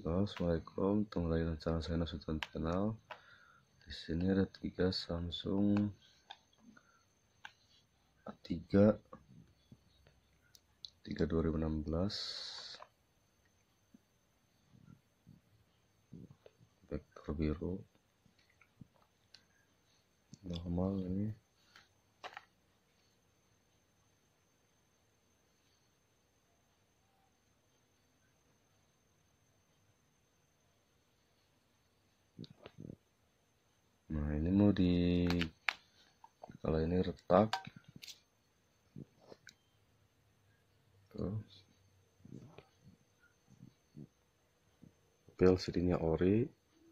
Halo, assalamualaikum. Ketemu lagi dengan channel saya Nasution Channel. Di sini ada 3 Samsung A3 2016 vektor biru normal ini. Nah, ini mau kalau ini retak tuh, LCD-nya ori.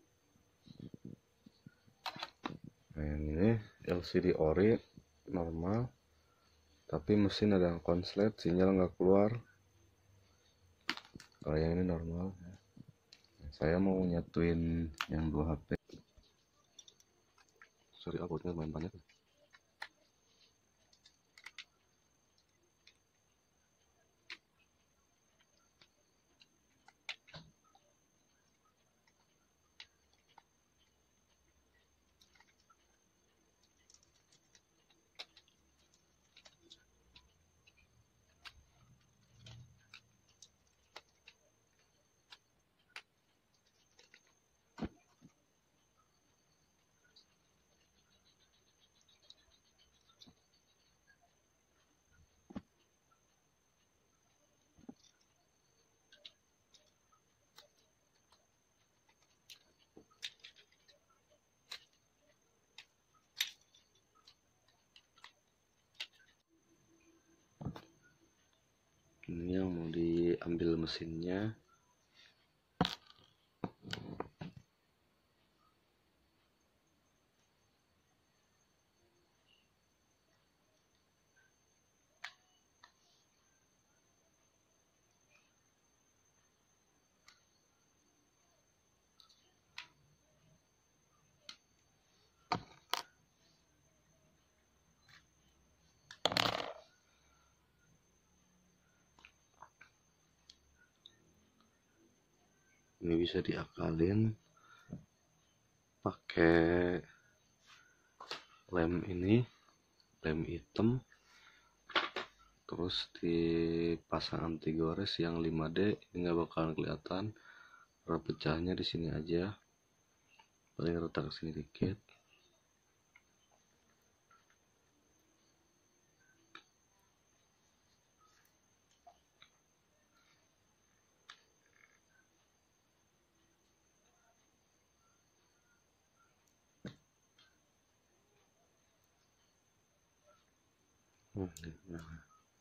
Nah, yang ini LCD ori normal, tapi mesin ada yang konslet, sinyal nggak keluar. Kalau yang ini normal. Saya mau nyatuin yang 2 HP. Sorry, outputnya lumayan banyak. Ini yang mau diambil mesinnya. Ini bisa diakalin pakai lem ini, lem hitam, terus dipasang anti gores yang 5D. Ini nggak bakalan kelihatan, pecahnya di sini aja, paling retak sini dikit. Nah,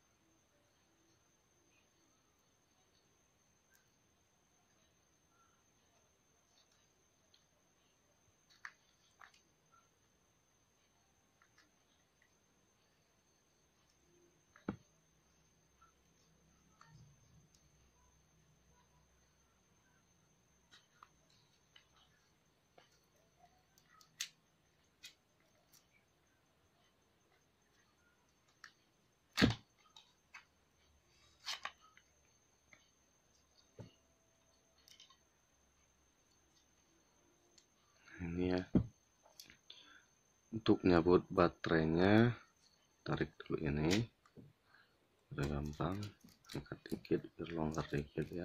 ini ya, untuk nyabut baterainya tarik dulu ini, udah gampang, angkat dikit biar longgar dikit ya.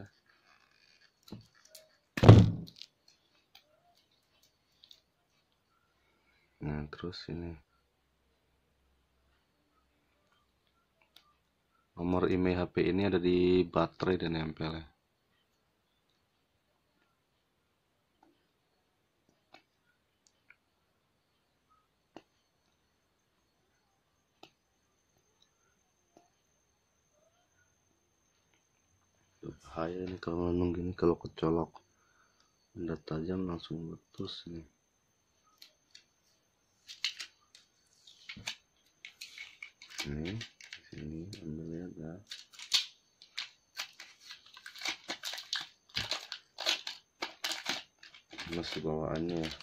Nah, terus ini nomor IMEI HP ini ada di baterai dan nempel ya. Bahaya ini kalau nunggu ini, kalau kecolok benda tajam langsung meletus nih. Ini sini ambilnya dah. Masih bawaannya ya.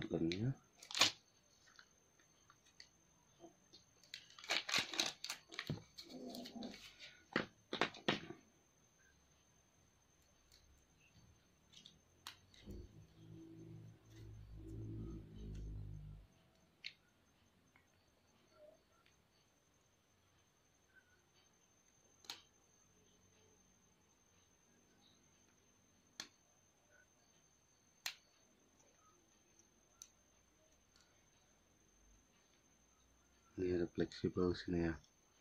lemnya. Ini ada fleksibel sini ya.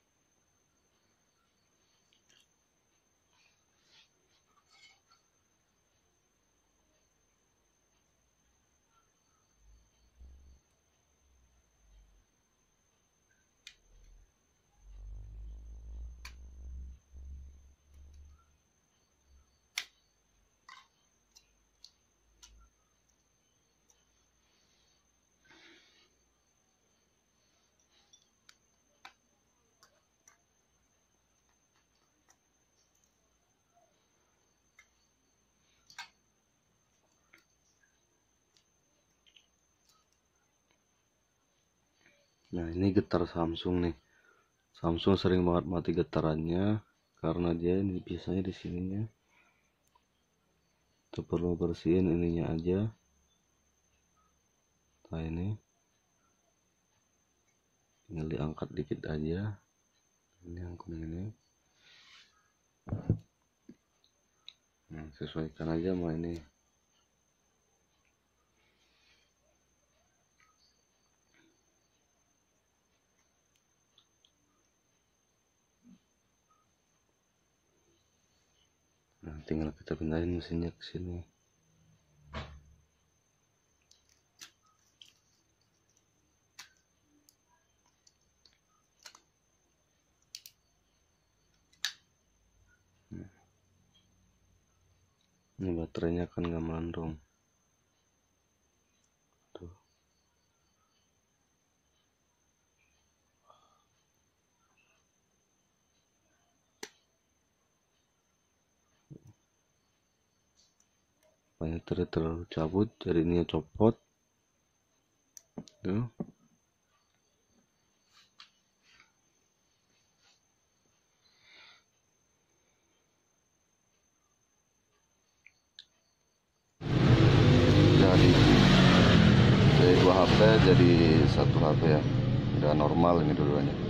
Nah, ini getar Samsung nih. Samsung sering banget mati getarannya karena dia ini biasanya di sininya. Kita perlu bersihin ininya aja. Nah, ini tinggal diangkat dikit aja. Ini yang kuning ini. Nah, sesuaikan aja sama ini. Nah, tinggal kita pindahin mesinnya ke sini. Ini baterainya kan nggak melandung. Tuh. Banyak terlalu cabut, jadi ini copot. Tuh. Dari 2 HP jadi 1 HP ya. Udah normal ini dulunya.